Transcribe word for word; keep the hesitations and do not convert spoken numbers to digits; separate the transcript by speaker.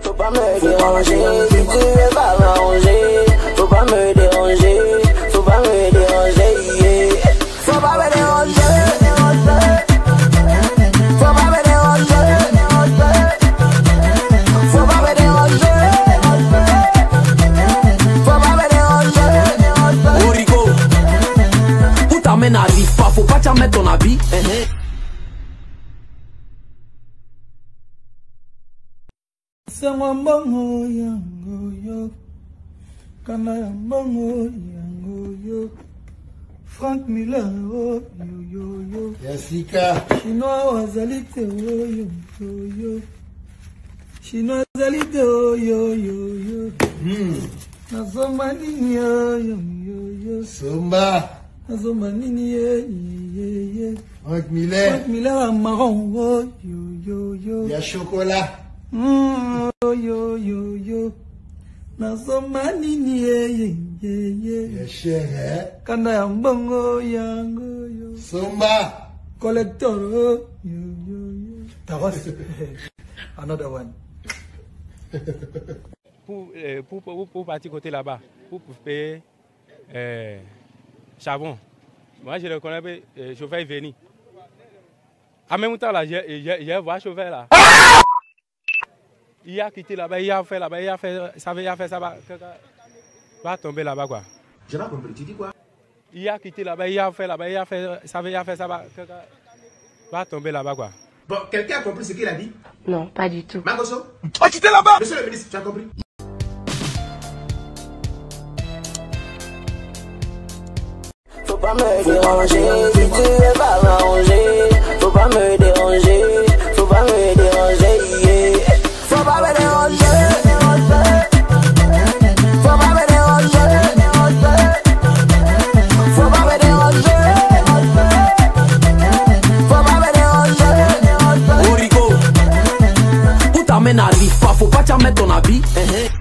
Speaker 1: Faut pas me déranger, si tu veux pas m'arranger. Faut pas me déranger, faut pas me déranger, yeah. Faut pas me déranger, déranger. Faut pas me déranger, déranger. Faut pas me déranger, faut pas me déranger, déranger.
Speaker 2: Origo, où ta main n'arrive pas, faut pas t'en mettre ton habit.
Speaker 3: Sangwambongo yango yo, kana yambongo yango yo, Frank Miller oh yo yo yo,
Speaker 4: Yasika,
Speaker 3: Chinois wazalite oh yo yo yo, Chinois wazalite oh yo yo yo,
Speaker 4: hmm,
Speaker 3: nasoma nini yo yo yo yo,
Speaker 4: Somba,
Speaker 3: nasoma nini ye ye ye,
Speaker 4: Frank Miller,
Speaker 3: Frank Miller a marron oh yo yo yo,
Speaker 4: ya chocolat.
Speaker 3: Mm, yo yo yo yo, nasoma nini ye ye ye ye,
Speaker 4: Ya cher, hein?
Speaker 3: kanda ya mbongo yango yo,
Speaker 4: Somba,
Speaker 3: collector oh yo yo yo. That was another one.
Speaker 5: Pour, euh, pour, pour, pour partir côté là-bas, pour, pour payer euh, charbon. Moi, je le connais, le chauffeur est venu. En même temps, là, je vois le chauffeur là. Il a quitté là-bas, il a fait là-bas, il a fait ça, il a fait ça, va, va tomber là-bas quoi.
Speaker 6: Je n'ai pas compris, tu dis quoi?
Speaker 5: Il a quitté là-bas, il a fait là-bas, il a fait ça, il a fait ça, va, va tomber là-bas quoi.
Speaker 6: Bon, quelqu'un a compris ce qu'il a dit?
Speaker 7: Non, pas du tout.
Speaker 6: Mangoso?
Speaker 4: oh, tu t'es là-bas!
Speaker 6: Monsieur le ministre, tu as compris?
Speaker 1: Faut pas me déranger, si tu veux pas m'arranger. Faut pas me déranger, faut pas me déranger, yeah. Faut pas me déranger, déranger. Faut pas me déranger, déranger. Faut pas me déranger, déranger. Faut pas me déranger, déranger.
Speaker 2: Origo, où ta main n'arrive pas, faut pas t'en mettre ton habit.